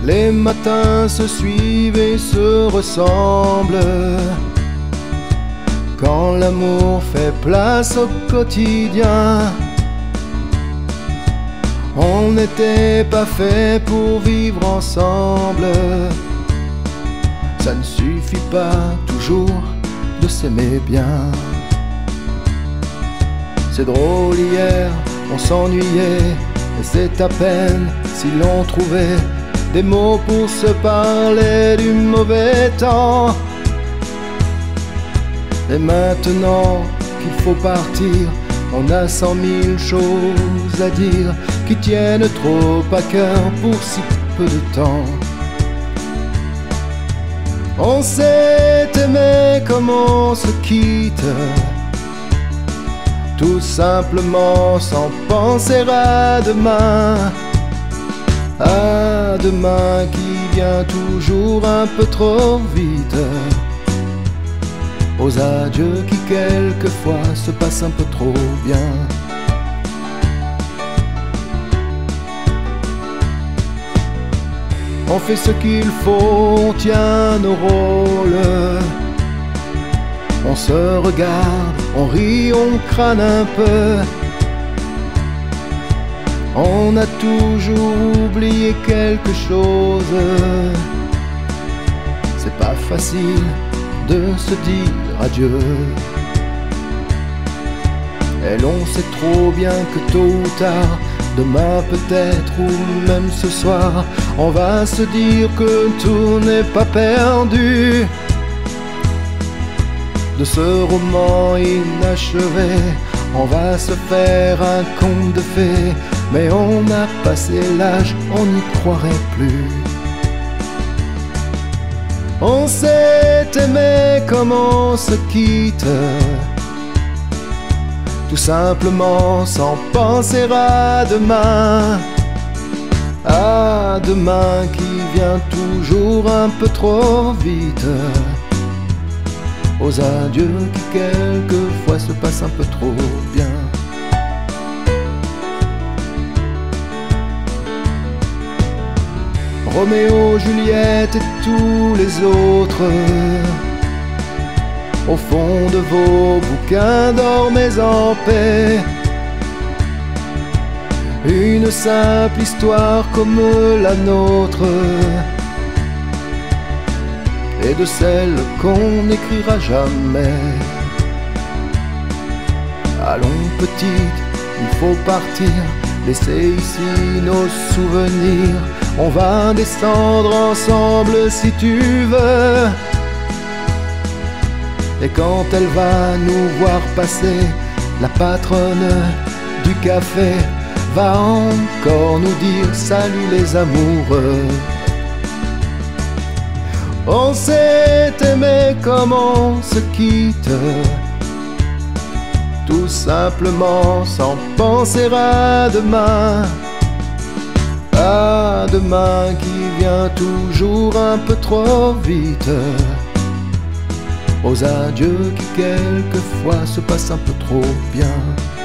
Les matins se suivent et se ressemblent. Quand l'amour fait place au quotidien, on n'était pas fait pour vivre ensemble. Ça ne suffit pas toujours de s'aimer bien. C'est drôle, hier on s'ennuyait, et c'est à peine si l'on trouvait des mots pour se parler du mauvais temps. Et maintenant qu'il faut partir, on a 100 000 choses à dire qui tiennent trop à cœur pour si peu de temps. On s'est aimé comme on se quitte, tout simplement sans penser à demain. À demain qui vient toujours un peu trop vite, aux adieux qui quelquefois se passent un peu trop bien. On fait ce qu'il faut, on tient nos rôles. On se regarde, on rit, on crâne un peu. On a toujours oublié quelque chose. C'est pas facile de se dire adieu. Et l'on sait trop bien que tôt ou tard, demain peut-être ou même ce soir, on va se dire que tout n'est pas perdu. De ce roman inachevé, on va se faire un conte de fées, mais on a passé l'âge, on n'y croirait plus. On s'est aimé comme on se quitte, tout simplement sans penser à demain. À demain qui vient toujours un peu trop vite, aux adieux qui quelquefois se passent un peu trop bien. Roméo, Juliette et tous les autres, au fond de vos bouquins dormez en paix. Une simple histoire comme la nôtre, et de celle qu'on n'écrira jamais. Allons petite, il faut partir, laisser ici nos souvenirs. On va descendre ensemble si tu veux. Et quand elle va nous voir passer, la patronne du café va encore nous dire salut les amoureux. On s'est aimé comme on se quitte, tout simplement sans penser à demain. À demain qui vient toujours un peu trop vite, aux adieux qui quelquefois se passent un peu trop bien.